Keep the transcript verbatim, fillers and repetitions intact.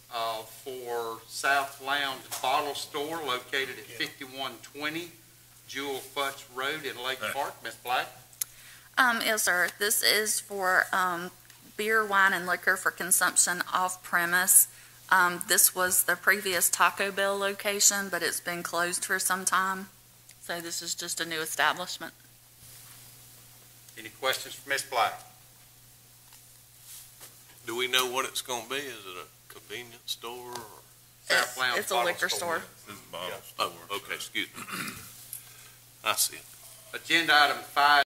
uh, for South Lowndes Bottle Store located at fifty-one twenty Jewel Futz Road in Lake Park. Miz Black? Um, yes, sir. This is for um, beer, wine, and liquor for consumption off premise. Um, this was the previous Taco Bell location, but it's been closed for some time. So this is just a new establishment. Any questions for Miz Black? Do we know what it's going to be? Is it a convenience store? Or? South It's, Lowndes it's a Bottle liquor store. This is a bottle Oh, store. okay, excuse me. I see it. Agenda item five